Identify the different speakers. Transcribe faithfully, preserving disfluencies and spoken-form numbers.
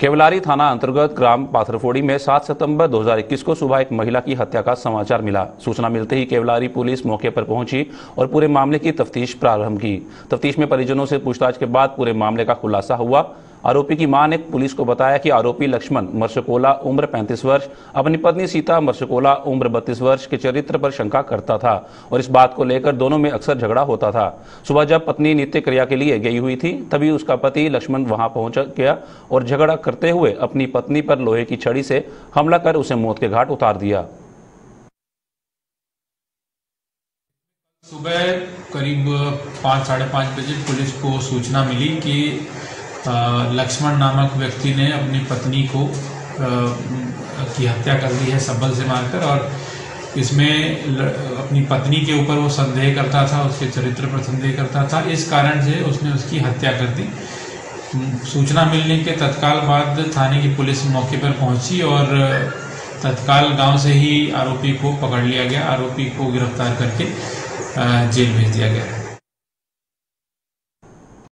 Speaker 1: केवलारी थाना अंतर्गत ग्राम पाथरफोड़ी में सात सितंबर दो हज़ार इक्कीस को सुबह एक महिला की हत्या का समाचार मिला। सूचना मिलते ही केवलारी पुलिस मौके पर पहुंची और पूरे मामले की तफ्तीश प्रारंभ की। तफ्तीश में परिजनों से पूछताछ के बाद पूरे मामले का खुलासा हुआ। आरोपी की मां ने पुलिस को बताया कि आरोपी लक्ष्मण मरसकोला उम्र पैंतीस वर्ष अपनी पत्नी सीता मरसकोला उम्र बत्तीस वर्ष के चरित्र पर शंका करता था और इस बात को लेकर दोनों में अक्सर झगड़ा होता था। सुबह जब पत्नी नित्य क्रिया के लिए गई हुई थी तभी उसका पति लक्ष्मण वहां पहुंच गया और झगड़ा करते हुए अपनी पत्नी पर लोहे की छड़ी से हमला कर उसे मौत के घाट उतार दिया।
Speaker 2: सुबह करीब पाँच साढ़े पाँच बजे पुलिस को सूचना मिली कि लक्ष्मण नामक व्यक्ति ने अपनी पत्नी को की हत्या कर दी है सब्बल से मारकर, और इसमें अपनी पत्नी के ऊपर वो संदेह करता था, उसके चरित्र पर संदेह करता था। इस कारण से उसने उसकी हत्या कर दी। सूचना मिलने के तत्काल बाद थाने की पुलिस मौके पर पहुंची और तत्काल गांव से ही आरोपी को पकड़ लिया गया। आरोपी को गिरफ्तार करके जेल भेज दिया गया।